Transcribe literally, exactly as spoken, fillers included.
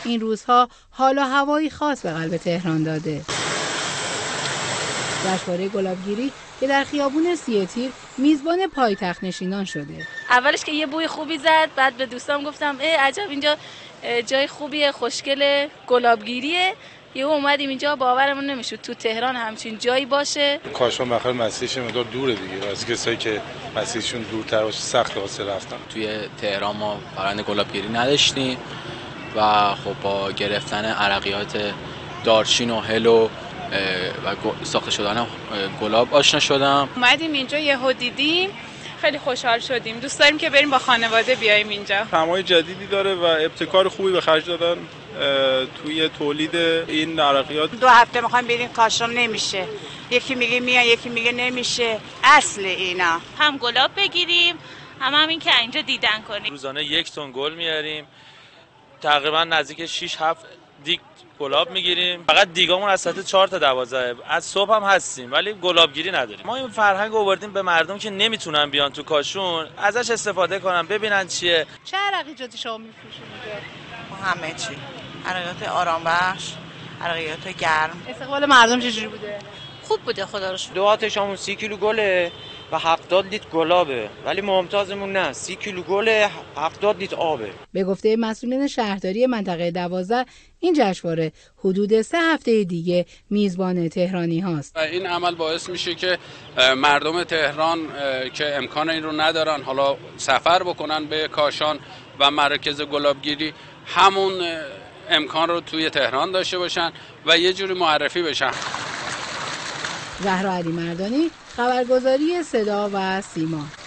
این روزها حال و هوایی خاص به قلب تهران داده. جشنواره گلابگیری که در خیابون سیه تیر میزبان پایتخت نشینان شده. اولش که یه بوی خوبی زد، بعد به دوستام گفتم ای عجب اینجا جای خوبیه، خوشگله، گلابگیریه. یهو اومدیم اینجا، باورمون نمیشد تو تهران همچین جایی باشه. کاشان بخیر مسیرش مقدار دوره دیگه، از کسایی که مسیرشون دورتر باشه سخت واسه رفتن. توی تهران ما فرآیند گلابگیری نداشتیم و خب با گرفتن عرقیات دارچین و هل و و ساخته شدن گلاب آشنا شدم. اومدیم اینجا یهو دیدیم، خیلی خوشحال شدیم. دوست داریم که بریم با خانواده بیایم اینجا. طعمای جدیدی داره و ابتکار خوبی به خرج دادن توی تولید این عرقیات. دو هفته میخوایم بریم کاشان نمیشه، یکی میگه میان یکی میگه نمیشه. اصل اینا هم گلاب بگیریم هم همین که اینجا دیدن کنیم. روزانه یک تن گل میاریم، تقریبا نزدیک شش هفت دیگ گلاب میگیریم. فقط دیگامون از ساعت چهار تا دوازده از صبح هم هستیم ولی گلابگیری نداریم. ما این فرهنگ آوردیم به مردم که نمیتونن بیان تو کاشون ازش استفاده کنن، ببینن چیه. چه عرقیاتی شما میفروشید اینجا؟ همه چی، عرقیات آرام بخش، عرقیات گرم. استقبال مردم چجوری بوده؟ خوب بوده خدا رو شکر. دو آتش همون سی کیلو گله و هفتاد لیتر گلابه، ولی ممتازمون نه، سی کیلو گله هفتاد لیتر آبه. به گفته مسئولین شهرداری منطقه دوازده این جشنواره حدود سه هفته دیگه میزبان تهرانی هاست. این عمل باعث میشه که مردم تهران که امکان این رو ندارن حالا سفر بکنن به کاشان و مراکز گلابگیری همون امکان رو توی تهران داشته باشن و یه جوری معرفی بشن. زهرا علی مردانی، خبرگزاری صدا و سیما.